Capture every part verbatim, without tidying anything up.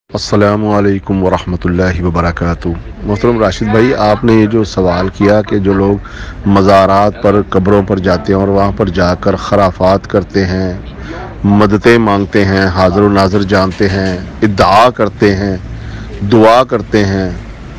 السلام علیکم ورحمۃ اللہ وبرکاتہ۔ محترم راشد بھائی، آپ نے یہ جو سوال کیا کہ جو لوگ مزارات پر قبروں پر جاتے ہیں اور وہاں پر جا کر خرافات کرتے ہیں، مددیں مانگتے ہیں، حاضر و ناظر جانتے ہیں، ادعا کرتے ہیں، دعا کرتے ہیں،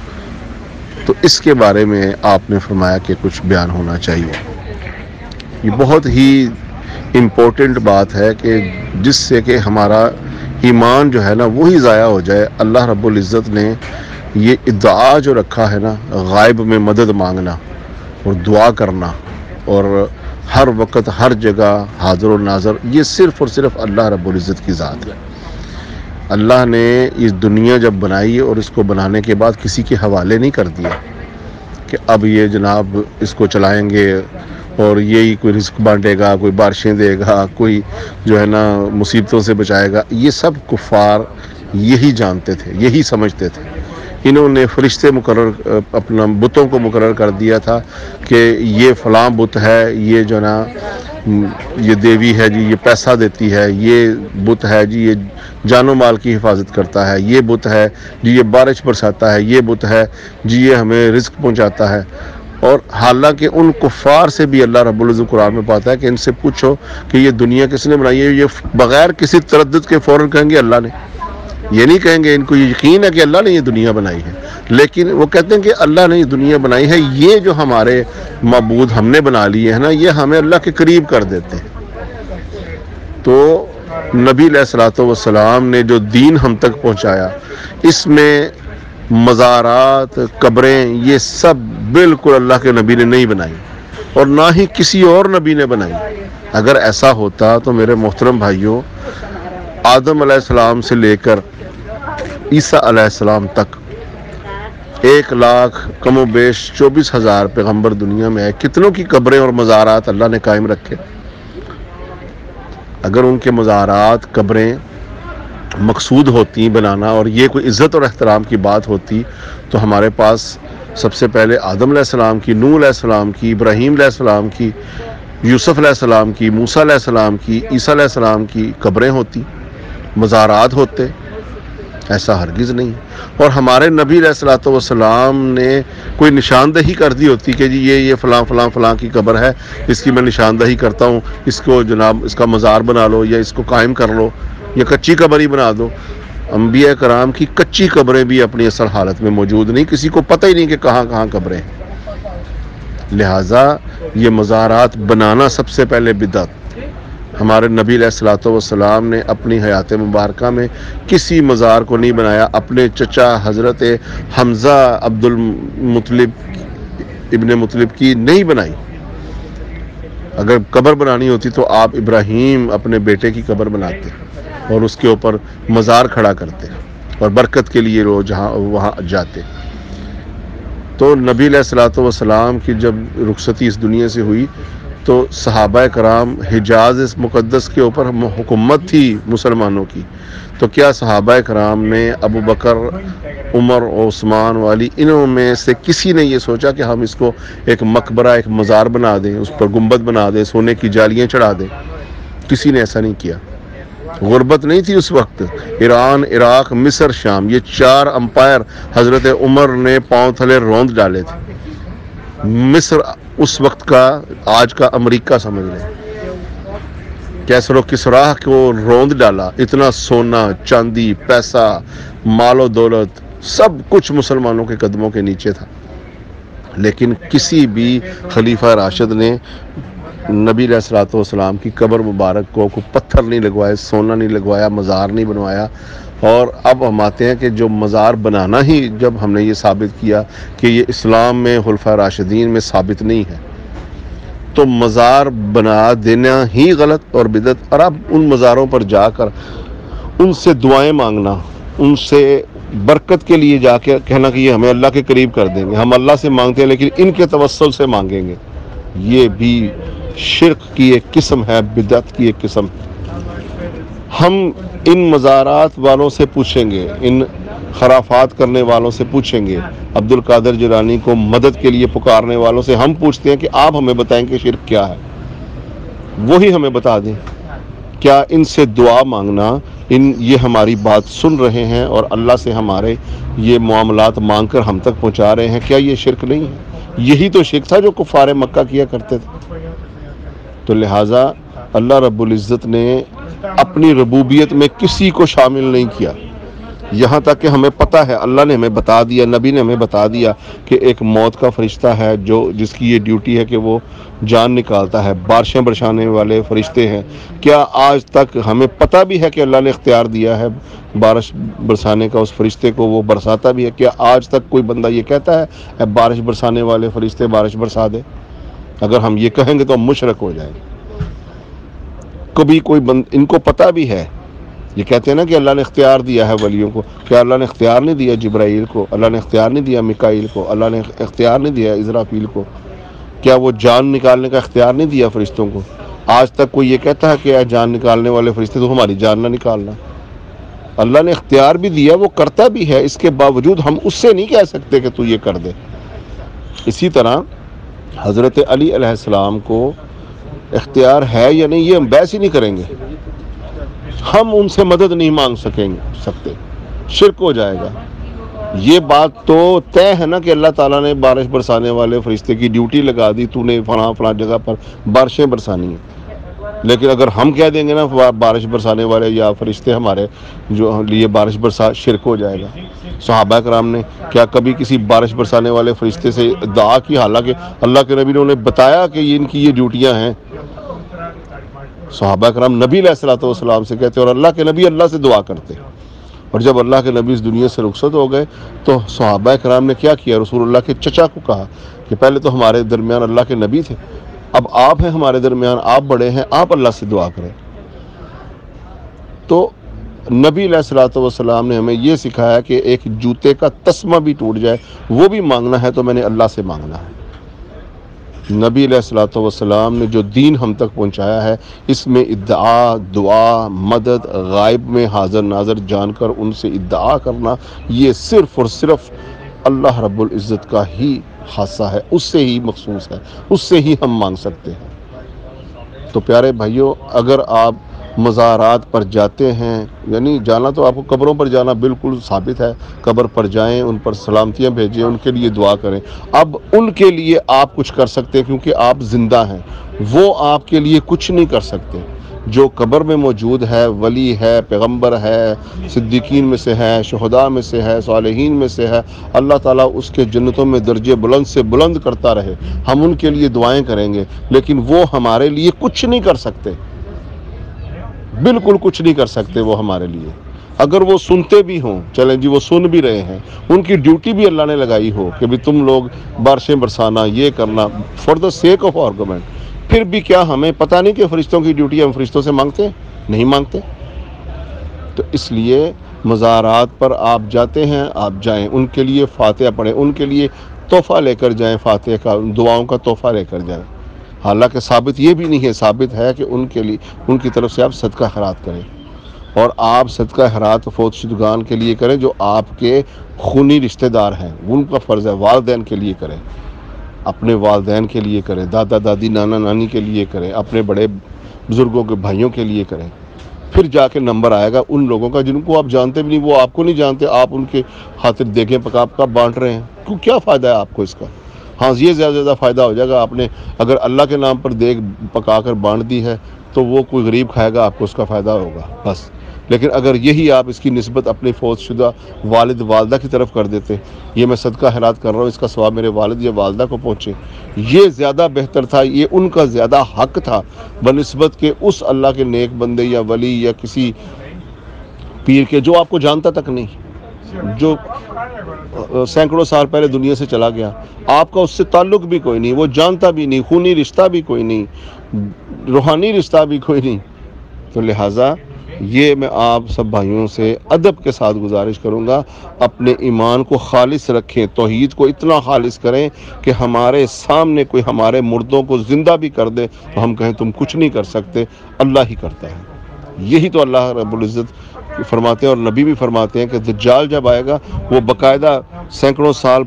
تو اس کے بارے میں آپ نے فرمایا کہ کچھ بیان ہونا چاہیے۔ یہ بہت ہی امپورٹنٹ بات ہے کہ جس سے کہ ہمارا ایمان جو ہے نا وہی ضائع ہو جائے۔ اللہ رب العزت نے یہ ادعا جو رکھا ہے نا، غائب میں مدد مانگنا اور دعا کرنا اور ہر وقت ہر جگہ حاضر و ناظر، یہ صرف اور صرف اللہ رب العزت کی ذات ہے۔ اللہ نے اس دنیا جب بنائی اور اس کو بنانے کے بعد کسی کے حوالے نہیں کر دیا کہ اب یہ جناب اس کو چلائیں گے اور یہی کوئی رزق بانٹے گا، کوئی بارشیں دے گا، کوئی جو ہے نا مصیبتوں سے بچائے گا۔ یہ سب کفار یہی جانتے تھے، یہی سمجھتے تھے۔ انہوں نے فرشتے مقرر اپنا بتوں کو مقرر کر دیا تھا کہ یہ فلاں بت ہے، یہ جو نا یہ دیوی ہے جی، یہ پیسہ دیتی ہے، یہ بت ہے جی، یہ جان و مال کی حفاظت کرتا ہے، یہ بت ہے جی، یہ بارش برساتا ہے، یہ بت ہے جی، یہ ہمیں رزق پہنچاتا ہے۔ اور حالانکہ ان کفار سے بھی اللہ رب العزت قرآن میں پاتا ہے کہ ان سے پوچھو کہ یہ دنیا کس نے بنائی ہے، یہ بغیر کسی تردد کے فوراً کہیں گے اللہ نے۔ یہ نہیں کہیں گے، ان کو یقین ہے کہ اللہ نے یہ دنیا بنائی ہے، لیکن وہ کہتے ہیں کہ اللہ نے یہ دنیا بنائی ہے، یہ جو ہمارے معبود ہم نے بنا لیے ہیں نا، یہ ہمیں اللہ کے قریب کر دیتے ہیں۔ تو نبی علیہ الصلوۃ والسلام نے جو دین ہم تک پہنچایا، اس میں مزارات، قبریں، یہ سب بالکل اللہ کے نبی نے نہیں بنائی اور نہ ہی کسی اور نبی نے بنائی۔ اگر ایسا ہوتا تو میرے محترم بھائیوں، آدم علیہ السلام سے لے کر عیسیٰ علیہ السلام تک ایک لاکھ کم و بیش چوبیس ہزار پیغمبر دنیا میں ہے، کتنوں کی قبریں اور مزارات اللہ نے قائم رکھے۔ اگر ان کے مزارات، قبریں مقصود ہوتی بنانا اور یہ کوئی عزت اور احترام کی بات ہوتی تو ہمارے پاس سب سے پہلے آدم علیہ السلام کی، نوح علیہ السلام کی، ابراہیم علیہ السلام کی، یوسف علیہ السلام کی، موسیٰ علیہ السلام کی، عیسیٰ علیہ السلام کی قبریں ہوتی، مزارات ہوتے۔ ایسا ہرگز نہیں۔ اور ہمارے نبی علیہ الصلوۃ والسلام نے کوئی نشاندہی کر دی ہوتی کہ جی یہ یہ فلاں فلاں فلاں کی قبر ہے، اس کی میں نشاندہی کرتا ہوں، اس کو جناب اس کا مزار بنا لو یا اس کو قائم کر لو یا کچی قبر ہی بنا دو۔ انبیاء کرام کی کچی قبریں بھی اپنی اصل حالت میں موجود نہیں، کسی کو پتہ ہی نہیں کہ کہاں کہاں قبریں ہیں۔ لہٰذا یہ مزارات بنانا سب سے پہلے بدعت۔ ہمارے نبی علیہ الصلوۃ والسلام نے اپنی حیات مبارکہ میں کسی مزار کو نہیں بنایا۔ اپنے چچا حضرت حمزہ عبد المطلب ابن مطلب کی نہیں بنائی۔ اگر قبر بنانی ہوتی تو آپ ابراہیم اپنے بیٹے کی قبر بناتے اور اس کے اوپر مزار کھڑا کرتے اور برکت کے لیے وہ جہاں وہاں جاتے۔ تو نبی علیہ الصلوۃ والسلام کی جب رخصتی اس دنیا سے ہوئی تو صحابہ کرام، حجاز اس مقدس کے اوپر حکومت تھی مسلمانوں کی، تو کیا صحابہ کرام نے ابو بکر، عمر، عثمان والی، انہوں میں سے کسی نے یہ سوچا کہ ہم اس کو ایک مقبرہ، ایک مزار بنا دیں، اس پر گنبد بنا دیں، سونے کی جالیاں چڑھا دیں؟ کسی نے ایسا نہیں کیا۔ غربت نہیں تھی اس وقت۔ ایران، عراق، مصر، شام، یہ چار امپائر حضرت عمر نے پاؤں تھلے روند ڈالے تھے۔ مصر اس وقت کا آج کا امریکہ سمجھ لیں، کیسر و کسرا کو روند ڈالا۔ اتنا سونا، چاندی، پیسہ، مال و دولت، سب کچھ مسلمانوں کے قدموں کے نیچے تھا، لیکن کسی بھی خلیفہ راشد نے نبی علیہ الصلوۃ والسلام کی قبر مبارک کو کوئی پتھر نہیں لگوائے، سونا نہیں لگوایا، مزار نہیں بنوایا۔ اور اب ہم آتے ہیں کہ جو مزار بنانا ہی جب ہم نے یہ ثابت کیا کہ یہ اسلام میں خلفاء راشدین میں ثابت نہیں ہے، تو مزار بنا دینا ہی غلط اور بدعت۔ اور اب ان مزاروں پر جا کر ان سے دعائیں مانگنا، ان سے برکت کے لیے جا کے کہنا کہ یہ ہمیں اللہ کے قریب کر دیں گے، ہم اللہ سے مانگتے ہیں لیکن ان کے توسل سے مانگیں گے، یہ بھی شرک کی ایک قسم ہے، بدعت کی ایک قسم۔ ہم ان مزارات والوں سے پوچھیں گے، ان خرافات کرنے والوں سے پوچھیں گے، عبد القادر جیلانی کو مدد کے لیے پکارنے والوں سے ہم پوچھتے ہیں کہ آپ ہمیں بتائیں کہ شرک کیا ہے، وہی ہمیں بتا دیں۔ کیا ان سے دعا مانگنا ان یہ ہماری بات سن رہے ہیں اور اللہ سے ہمارے یہ معاملات مانگ کر ہم تک پہنچا رہے ہیں، کیا یہ شرک نہیں ہے؟ یہی تو شرک تھا جو کفار مکہ کیا کرتے تھے۔ تو لہٰذا اللہ رب العزت نے اپنی ربوبیت میں کسی کو شامل نہیں کیا، یہاں تک کہ ہمیں پتہ ہے، اللہ نے ہمیں بتا دیا، نبی نے ہمیں بتا دیا کہ ایک موت کا فرشتہ ہے جو جس کی یہ ڈیوٹی ہے کہ وہ جان نکالتا ہے، بارشیں برسانے والے فرشتے ہیں۔ کیا آج تک ہمیں پتہ بھی ہے کہ اللہ نے اختیار دیا ہے بارش برسانے کا اس فرشتے کو، وہ برساتا بھی ہے؟ کیا آج تک کوئی بندہ یہ کہتا ہے اے بارش برسانے والے فرشتے بارش برسا دے؟ اگر ہم یہ کہیں گے تو ہم مشرک ہو جائیں گے۔ کبھی کوئی بند ان کو پتہ بھی ہے، یہ کہتے ہیں نا کہ اللہ نے اختیار دیا ہے ولیوں کو، کیا اللہ نے اختیار نہیں دیا جبرائیل کو؟ اللہ نے اختیار نہیں دیا میکائیل کو؟ اللہ نے اختیار نہیں دیا اسرافیل کو؟ کیا وہ جان نکالنے کا اختیار نہیں دیا فرشتوں کو؟ آج تک کوئی یہ کہتا ہے کہ اے جان نکالنے والے فرشتے تو ہماری جان نہ نکالنا؟ اللہ نے اختیار بھی دیا، وہ کرتا بھی ہے، اس کے باوجود ہم اس سے نہیں کہہ سکتے کہ تو یہ کر دے۔ اسی طرح حضرت علی علیہ السلام کو اختیار ہے یا نہیں، یہ ہم بحث ہی نہیں کریں گے، ہم ان سے مدد نہیں مانگ سکیں سکتے، شرک ہو جائے گا۔ یہ بات تو طے ہے نا کہ اللہ تعالیٰ نے بارش برسانے والے فرشتے کی ڈیوٹی لگا دی، تو نے فلاں فلاں جگہ پر بارشیں برسانی ہیں۔ لیکن اگر ہم کہہ دیں گے نا بارش برسانے والے یا فرشتے ہمارے جو لیے بارش برسا، شرک ہو جائے گا۔ صحابہ کرام نے کیا کبھی کسی بارش برسانے والے فرشتے سے دعا کی، حالانکہ اللہ کے نبی نے انہیں بتایا کہ ان کی یہ ڈیوٹیاں ہیں؟ صحابہ کرام نبی علیہ الصلوۃ والسلام سے کہتے اور اللہ کے نبی اللہ سے دعا کرتے۔ اور جب اللہ کے نبی اس دنیا سے رخصت ہو گئے تو صحابہ کرام نے کیا کیا؟ رسول اللہ کے چچا کو کہا کہ پہلے تو ہمارے درمیان اللہ کے نبی تھے، اب آپ ہیں ہمارے درمیان، آپ بڑے ہیں، آپ اللہ سے دعا کریں۔ تو نبی علیہ الصلوۃ والسلام نے ہمیں یہ سکھایا کہ ایک جوتے کا تسمہ بھی ٹوٹ جائے وہ بھی مانگنا ہے تو میں نے اللہ سے مانگنا ہے۔ نبی علیہ الصلوۃ والسلام نے جو دین ہم تک پہنچایا ہے، اس میں ادعا، دعا، مدد، غائب میں حاضر ناظر جان کر ان سے ادعا کرنا، یہ صرف اور صرف اللہ رب العزت کا ہی خاصہ ہے، اس سے ہی مخصوص ہے، اس سے ہی ہم مانگ سکتے ہیں۔ تو پیارے بھائیوں، اگر آپ مزارات پر جاتے ہیں، یعنی جانا تو آپ کو قبروں پر جانا بالکل ثابت ہے، قبر پر جائیں، ان پر سلامتیاں بھیجیں، ان کے لیے دعا کریں۔ اب ان کے لیے آپ کچھ کر سکتے ہیں کیونکہ آپ زندہ ہیں، وہ آپ کے لیے کچھ نہیں کر سکتے۔ جو قبر میں موجود ہے، ولی ہے، پیغمبر ہے، صدیقین میں سے ہے، شہداء میں سے ہے، صالحین میں سے ہے، اللہ تعالیٰ اس کے جنتوں میں درجے بلند سے بلند کرتا رہے، ہم ان کے لیے دعائیں کریں گے، لیکن وہ ہمارے لیے کچھ نہیں کر سکتے، بالکل کچھ نہیں کر سکتے وہ ہمارے لیے۔ اگر وہ سنتے بھی ہوں، چلیں جی وہ سن بھی رہے ہیں، ان کی ڈیوٹی بھی اللہ نے لگائی ہو کہ بھی تم لوگ بارشیں برسانا، یہ کرنا، for the sake of argument, پھر بھی کیا ہمیں پتہ نہیں کہ فرشتوں کی ڈیوٹی ہم فرشتوں سے مانگتے ہیں؟ نہیں مانگتے۔ تو اس لیے مزارات پر آپ جاتے ہیں، آپ جائیں، ان کے لیے فاتحہ پڑھیں، ان کے لیے تحفہ لے کر جائیں، فاتحہ کا، دعاؤں کا تحفہ لے کر جائیں۔ حالانکہ ثابت یہ بھی نہیں ہے، ثابت ہے کہ ان کے لیے ان کی طرف سے آپ صدقہ خیرات کریں، اور آپ صدقہ خیرات فوت شدگان کے لیے کریں جو آپ کے خونی رشتہ دار ہیں، ان کا فرض ہے۔ والدین کے لیے کریں، اپنے والدین کے لیے کریں، دادا دادی نانا نانی کے لیے کریں، اپنے بڑے بزرگوں کے بھائیوں کے لیے کریں۔ پھر جا کے نمبر آئے گا ان لوگوں کا جن کو آپ جانتے بھی نہیں، وہ آپ کو نہیں جانتے، آپ ان کے خاطر دیگیں پکا پکا بانٹ رہے ہیں، کیوں؟ کیا فائدہ ہے آپ کو اس کا؟ ہاں یہ زیادہ زیادہ فائدہ ہو جائے گا، آپ نے اگر اللہ کے نام پر دیگ پکا کر بانٹ دی ہے تو وہ کوئی غریب کھائے گا، آپ کو اس کا فائدہ ہوگا بس۔ لیکن اگر یہی آپ اس کی نسبت اپنے فوت شدہ والد والدہ کی طرف کر دیتے، یہ میں صدقہ خیرات کر رہا ہوں، اس کا ثواب میرے والد یا والدہ کو پہنچے، یہ زیادہ بہتر تھا، یہ ان کا زیادہ حق تھا بنسبت کہ اس اللہ کے نیک بندے یا ولی یا کسی پیر کے جو آپ کو جانتا تک نہیں، جو سینکڑوں سال پہلے دنیا سے چلا گیا، آپ کا اس سے تعلق بھی کوئی نہیں، وہ جانتا بھی نہیں، خونی رشتہ بھی کوئی نہیں، روحانی رشتہ بھی کوئی نہیں۔ تو لہٰذا یہ میں آپ سب بھائیوں سے ادب کے ساتھ گزارش کروں گا، اپنے ایمان کو خالص رکھیں، توحید کو اتنا خالص کریں کہ ہمارے سامنے کوئی ہمارے مردوں کو زندہ بھی کر دے تو ہم کہیں تم کچھ نہیں کر سکتے، اللہ ہی کرتا ہے۔ یہی تو اللہ رب العزت فرماتے ہیں اور نبی بھی فرماتے ہیں کہ دجال جب آئے گا وہ باقاعدہ سینکڑوں سال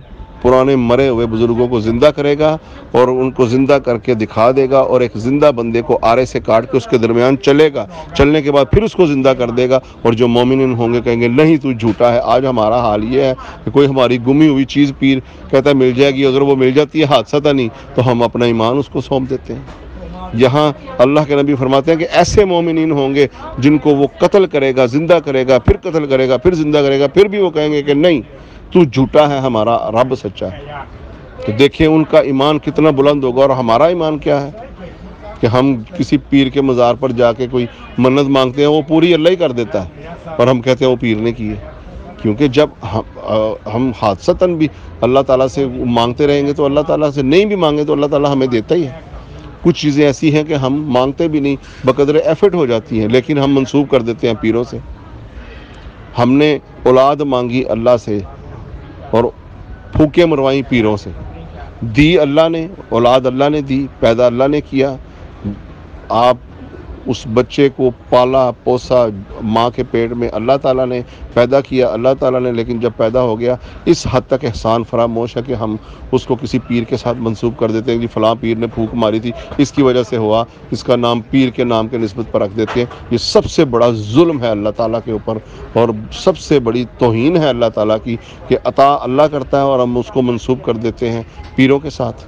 पुराने मरे हुए बुजुर्गों को ज़िंदा करेगा और उनको ज़िंदा करके दिखा देगा, और एक ज़िंदा बंदे को आरे से काट के उसके दरमियान चलेगा, चलने के बाद फिर उसको ज़िंदा कर देगा। और जो मोमिन होंगे कहेंगे नहीं तू झूठा है। आज हमारा हाल ये है कि कोई हमारी गुमी हुई चीज़ पीर कहता है मिल जाएगी, अगर वो मिल जाती है हादसा था नहीं तो हम अपना ईमान उसको सौंप देते हैं। यहाँ अल्लाह के नबी फरमाते हैं कि ऐसे मोमिनीन होंगे जिनको वो कत्ल करेगा, ज़िंदा करेगा, फिर कत्ल करेगा, फिर ज़िंदा करेगा, फिर भी वो कहेंगे कि नहीं तू झूठा है, हमारा रब सच्चा है। तो देखिए उनका ईमान कितना बुलंद होगा, और हमारा ईमान क्या है कि हम किसी पीर के मज़ार पर जाके कोई मन्नत मांगते हैं, वो पूरी अल्लाह ही कर देता है, और हम कहते हैं वो पीर ने की है। क्योंकि जब हम हम हादसतन भी अल्लाह ताला से मांगते रहेंगे तो अल्लाह ताला से नहीं भी मांगे तो अल्लाह ताला हमें देता ही है। कुछ चीज़ें ऐसी हैं कि हम मांगते भी नहीं, बकदर एफर्ट हो जाती हैं, लेकिन हम मंसूब कर देते हैं पीरों से। हमने औलाद मांगी अल्लाह से और फूके मरवाई पीरों से। दी अल्लाह ने, औलाद अल्लाह ने दी, पैदा अल्लाह ने किया। आप उस बच्चे को पाला पोसा, माँ के पेट में अल्लाह ताला ने पैदा किया, अल्लाह ताला ने, लेकिन जब पैदा हो गया इस हद तक एहसान फरामोश है कि हम उसको किसी पीर के साथ मंसूब कर देते हैं कि फ़लाँ पीर ने फूंक मारी थी, इसकी वजह से हुआ, इसका नाम पीर के नाम के निस्बत पर रख देते हैं। ये सबसे बड़ा जुल्म है अल्लाह ताला के ऊपर, और सबसे बड़ी तौहीन है अल्लाह ताला की कि अता अल्लाह करता है और हम उसको मंसूब कर देते हैं पीरों के साथ।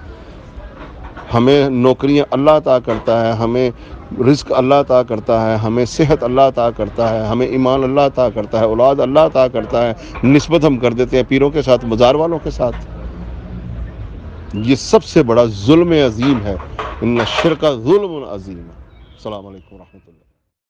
हमें नौकरियां अल्लाह अता करता है, हमें रिज़्क़ अल्लाह अता करता है, हमें सेहत अल्लाह अता करता है, हमें ईमान अल्लाह अता करता है, औलाद अल्लाह अता करता है, निस्बत हम कर देते हैं पीरों के साथ, मज़ार वालों के साथ। ये सबसे बड़ा जुल्म अज़ीम है। इन्ना शिर्क ज़ुल्मुन अज़ीम। अस्सलामु अलैकुम व रहमतुल्लाह।